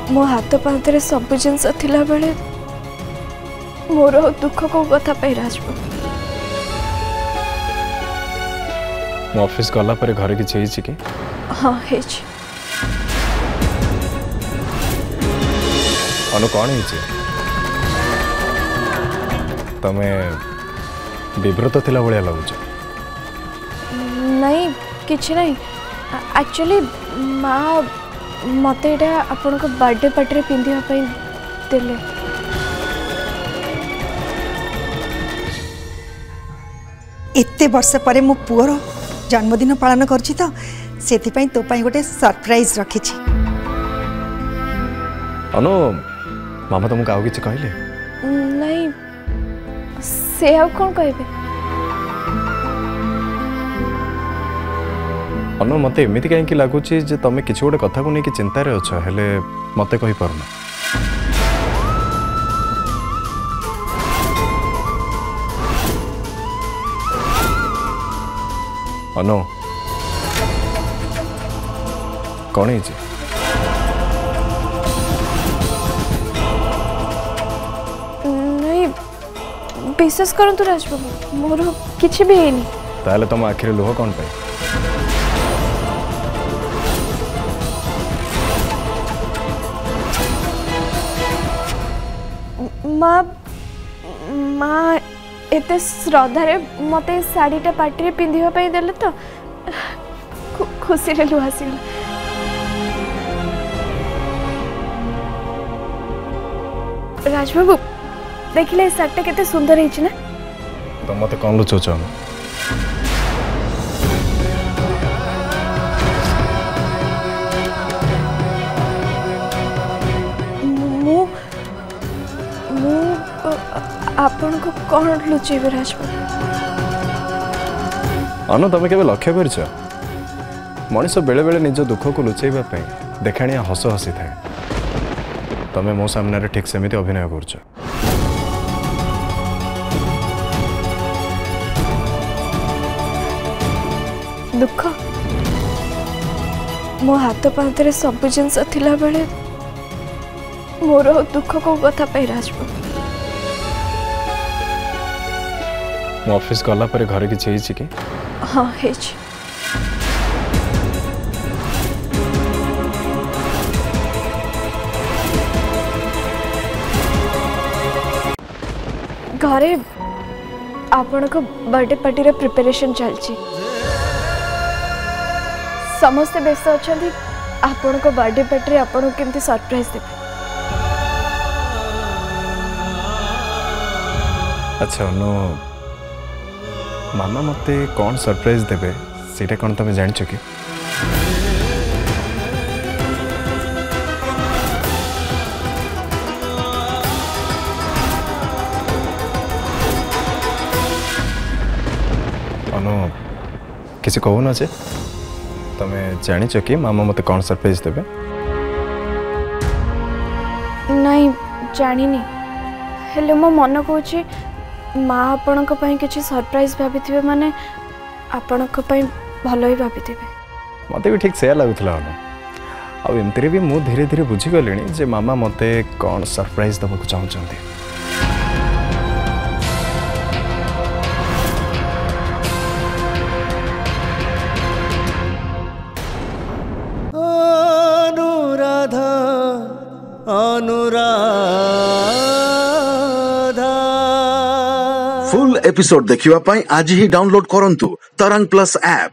मो हाथ पांतरे सब जिनस थिला बेले मोर दुख को कथा पे राजबाबू ऑफिस गला पर घर की चाहिए कि हाँ है अनु कौन है तमे विव्रत थिला भाया लगुच नहीं किछि नहीं एक्चुअली माँ मत आपण को बर्थडे पार्टी पिंधिया देले एते वर्ष पर मो पुअर जन्मदिन पालन करछि तो सेथिपई तो पई गोटे सरप्राइज रखिछि। अनु मामा तुमको आउ किछि कहले नहीं से आ कौन कहबे अनु मते एमिति कहीं लगुच तुम किसी गोटे कथा को लेकिन चिंतार अच्छ हेले मत कही पारना अनु कौन है नहीं विश्वास करंतु राजबाबू मोर किछि भी हेनी ताले तुम आखिर लुह कौन पाई माँ माँ एते श्रद्धारे मत शाढ़ीटा पार्टी पिंधिया देले तो खुशी रे लुह आसीगला राजबाबू देखिले शाढ़ीटा केते सुंदर है ना तो मत कौन लुचौच आपण को कौन लुचेबे राजबाबू अनु तुम के लक्ष्य कर मनीष बेले बेले निज दुख को लुचेबा देखाणिया हस हसी थाए तमे मो सामने ठीक सेमिति अभिनय कर दुख मो हाथ पांतरे सब जिनस थिला बेले मोर दुख को कथा पे राजबाबू ऑफिस गला पर घर की चाहिए कि हाँ है घरे आपण को बर्थडे पार्टी रे प्रिपरेशन चलची समस्त व्यस्त अच्छा आपण को बर्थडे पार्टी रे आपण को केमती सरप्राइज देबे अच्छा नो मामा मते कौन सरप्राइज देबे सीटा कौन तुम जान कि अनु किसी कहू न जे तुम जान कि मामा मते कौन सरप्राइज देबे नहीं जानी हेले मो मन कहूँ माँ आपण किसी सरप्राइज भाभी माने आपण भल ही भाभी मत भी ठीक से लगुला अनु आमती भी मुझे धीरे धीरे बुझीगली जे मामा मते कौन सरप्राइज देवा चाहते अनुराधा अनुराधा फुल एपिसोड देखिवा पाई आज ही डाउनलोड करंतु तरंग प्लस ऐप।